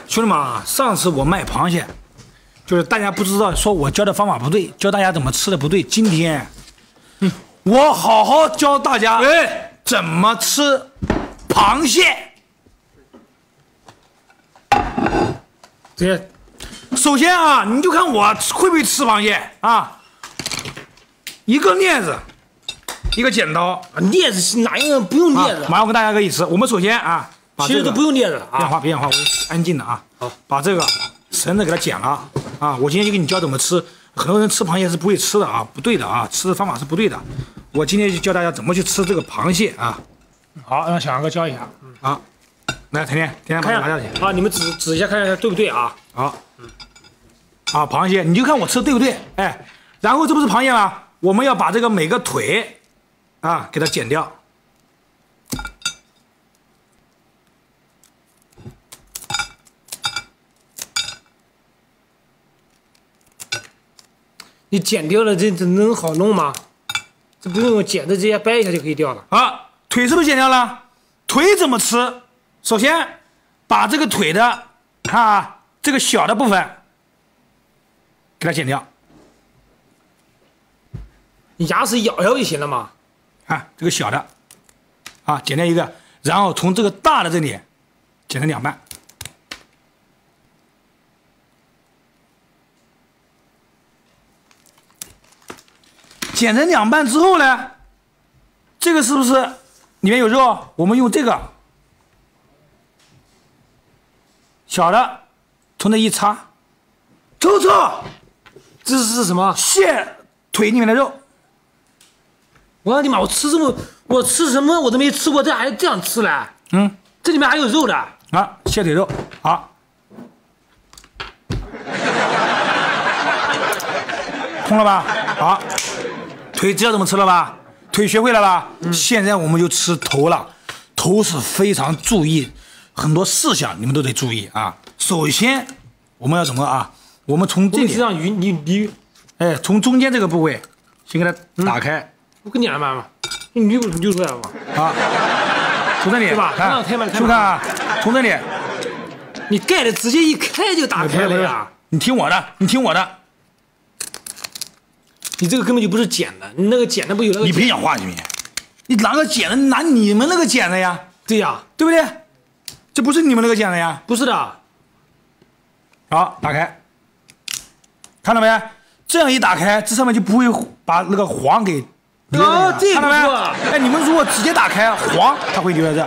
兄弟们啊，上次我卖螃蟹，就是大家不知道，说我教的方法不对，教大家怎么吃的不对。今天，我好好教大家怎么吃螃蟹。这首先啊，你就看我会不会吃螃蟹啊？一个镊子，一个剪刀。 镊子哪一个不用镊子？ 马上我跟大家个意思，我们首先啊， 其实都不用镊子啊。 别讲话，我安静的啊。好，把这个绳子给它剪了啊。我今天就给你教怎么吃。很多人吃螃蟹是不会吃的啊，不对的啊，吃的方法是不对的。我今天就教大家怎么去吃这个螃蟹啊。 好，让小杨哥教一下。 啊，来，甜甜把它拿下去。 啊，你们指一下，看一下对不对啊？ 好。啊，螃蟹，你就看我吃的对不对？哎，然后这不是螃蟹吗？我们要把这个每个腿啊给它剪掉。 你剪掉了，这能好弄吗？这不用剪子，直接掰一下就可以掉了。 啊，腿是不是剪掉了？腿怎么吃？首先把这个腿的，看啊，这个小的部分给它剪掉。 你牙齿咬咬就行了嘛。 啊，这个小的，啊，剪掉一个，然后从这个大的这里剪成两半。剪成两半之后呢，这个是不是里面有肉？我们用这个小的从这一插，抽， 这是什么？ 蟹腿里面的肉。 我的妈！我吃什么我都没吃过，这还这样吃嘞？ 嗯， 这里面还有肉的啊，蟹腿肉。好，通了吧？好。腿知道怎么吃了吧？腿学会了吧？现在我们就吃头了。头是非常注意很多事项，你们都得注意啊。首先我们要怎么啊？我们从这里， 让鱼你， 哎，从中间这个部位先给它打开。 我跟你讲嘛，你捋出来了吗？ 啊，从这里， 对吧？ 看，去看啊，从这里， 你盖的直接一开就打开了呀！ 你听我的，你听我的。 你这个根本就不是剪的，你那个剪的不有那个？ 你别讲话，你拿个剪子，拿你们那个剪子呀？ 对呀， 对不对？这不是你们那个剪子呀？ 不是的。 好，打开，看到没？这样一打开，这上面就不会把那个黄给留在哦，这看到没？ 不错。 哎，你们如果直接打开，黄它会留在这。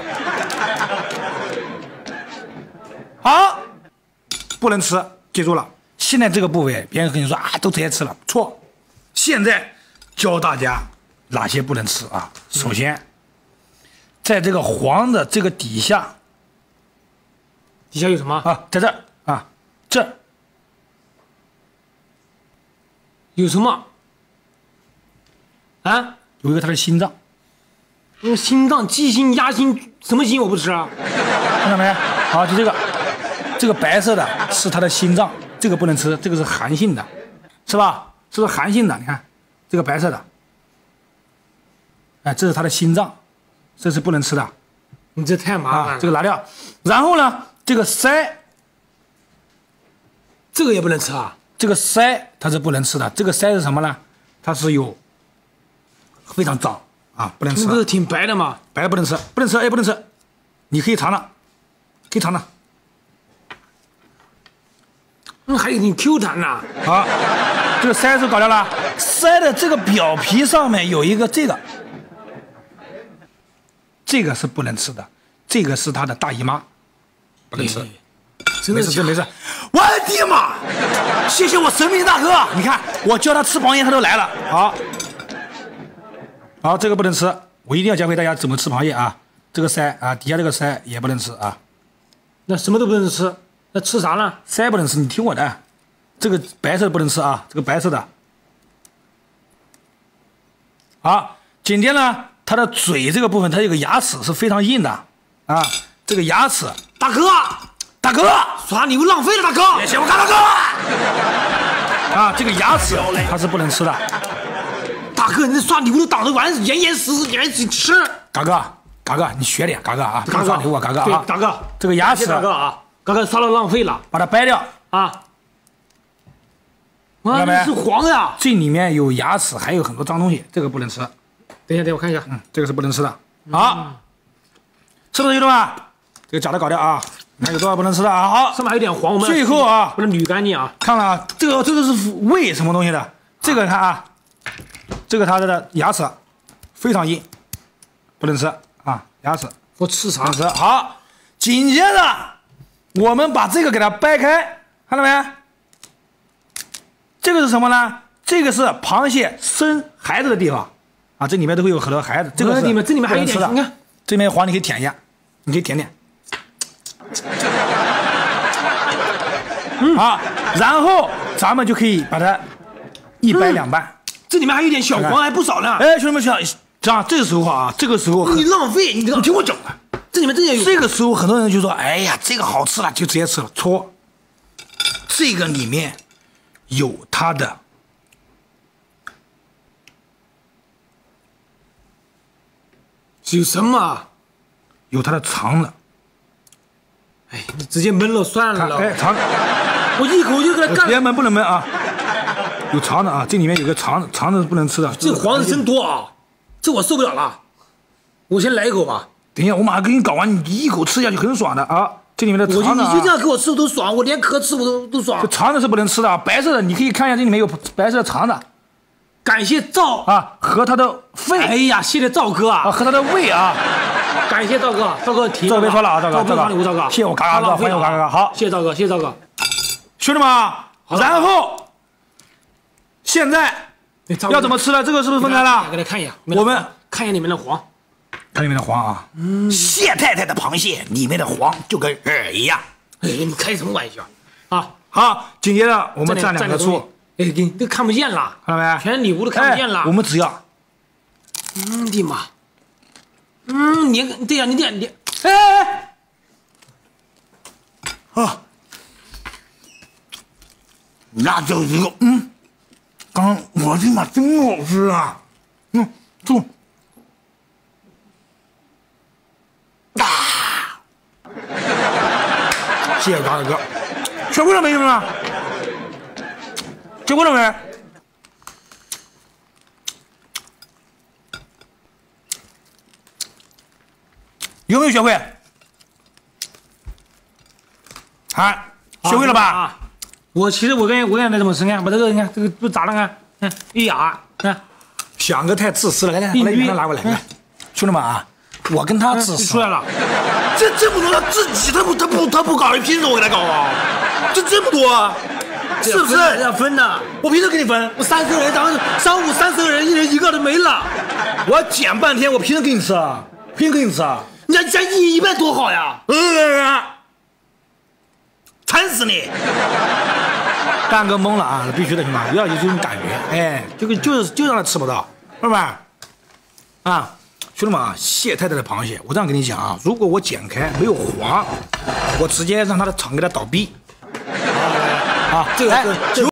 好，不能吃，记住了。现在这个部位，别人跟你说啊，都直接吃了，错。现在教大家哪些不能吃啊？首先，在这个黄的这个底下有什么啊？在这儿啊，这有什么？啊？ 有一个它的心脏。 心脏、鸡心、鸭心，什么心我不吃啊？ 看到没？好，就这个白色的是它的心脏，这个不能吃，这个是寒性的，是吧？这是寒性的，你看这个白色的，哎，这是它的心脏，这是不能吃的。 你这太麻烦了， 这个拿掉。然后呢，这个鳃， 这个也不能吃啊。 这个鳃它是不能吃的。这个鳃是什么呢？它是有非常脏啊，不能吃。 不是挺白的吗？ 白的不能吃，不能吃，哎，不能吃。你可以尝尝，可以尝尝。 还有挺 Q 弹的。 好，这个鳃是搞掉了。鳃的这个表皮上面有一个这个是不能吃的，这个是它的大姨妈，不能吃。 没事没事。我的妈！谢谢我神秘大哥，你看我教他吃螃蟹，他都来了。好，这个不能吃，我一定要教会大家怎么吃螃蟹啊。这个鳃啊，底下这个鳃也不能吃啊。 那什么都不能吃。那吃啥呢？ 鳃不能吃，你听我的，这个白色的不能吃啊，这个白色的。好，紧接着它的嘴这个部分，它有个牙齿是非常硬的啊，这个牙齿， 大哥，耍礼物浪费了，大哥， 别嫌我干大哥啊，这个牙齿它是不能吃的。 大哥，你这耍礼物都挡着完，严实，你还吃？ 嘎哥，你学点，嘎哥啊，不能耍礼物啊，嘎哥啊， 大哥， 这个牙齿， 大哥啊。 刚刚烧了浪费了把它掰掉。 啊！哇，这是黄呀！ 这里面有牙齿，还有很多脏东西，这个不能吃。 等一下，我看一下。 这个是不能吃的。好，是不是有的吧？这个假的搞掉啊！你看有多少不能吃的啊？好， 上面还有点黄，我们最后啊， 把它捋干净啊。 看了啊，这个是胃什么东西的？这个看啊，这个它的牙齿非常硬，不能吃啊，牙齿我吃啥？ 不能吃。好，紧接着我们把这个给它掰开，看到没？这个是什么呢？这个是螃蟹生孩子的地方啊，这里面都会有很多孩子。这个是这里面还有一点，你看， 这边黄你可以舔一下，你可以舔舔。好，然后咱们就可以把它一掰两半。 这里面还有点小黄，还不少呢。 哎，兄弟们想，这个时候啊，这个时候你浪费，你听我讲啊，这里面真的有。 这个时候很多人就说，哎呀，这个好吃了，就直接吃了。错，这个里面有它的有什么？ 有它的肠子。 哎，你直接焖了算了。 哎，肠， 我一口就给它干。 别焖，不能焖啊！有肠子啊，这里面有个肠子，肠子是不能吃的。 这黄子真多啊，这我受不了了。我先来一口吧。 等一下，我马上给你搞完，你一口吃下去很爽的啊！这里面的肠子、啊， 你就这样给我吃我都爽，我连壳吃我都爽。 这肠子是不能吃的啊，白色的你可以看一下，这里面有白色的肠子。 感谢赵啊，和他的肺。 哎呀，谢谢赵哥啊， 和他的胃啊。 感谢赵哥，赵哥提。 赵哥别说了啊，赵哥， 赵哥， 谢谢我嘎嘎哥，欢迎我嘎嘎哥，好， 谢谢赵哥，谢谢赵哥， 兄弟们，然后现在要怎么吃呢？这个是不是分开了？ 给他看一下， 我们看一下里面的黄， 看里面的黄啊，谢太太的螃蟹里面的黄就跟一样。 哎，你开什么玩笑啊？ 好，紧接着我们蘸两个醋。 哎，都看不见了， 看到没？ 全里屋都看不见了。 我们只要， 的妈，你对呀，你， 哎，啊，那就是个刚我的妈，真好吃啊！醋，谢谢大哥，学会了没有啊？学会了没？有没有学会？啊，学会了吧？ 我其实我跟他怎么吃？看，把这个你看，这个不咋了？看，一牙，看， 想个太自私了，来，把它拿过来，兄弟们啊，我跟他自私出来了， 这么多他自己他不搞，凭什么我给他搞啊？这么多啊，是不是要分的？ 我凭什么给你分？ 我30个人，咱们上午30个人，一人一个都没了， 我要捡半天，我凭什么给你吃啊？凭什么给你吃啊？ 你咱一半多好呀！ 馋死你！大哥懵了啊，必须的，兄弟们，要有这种感觉，哎，就让他吃不到，是吧？啊，兄弟们啊，谢太太的螃蟹，我这样跟你讲啊，如果我剪开没有黄，我直接让他的厂给他倒闭。啊，这个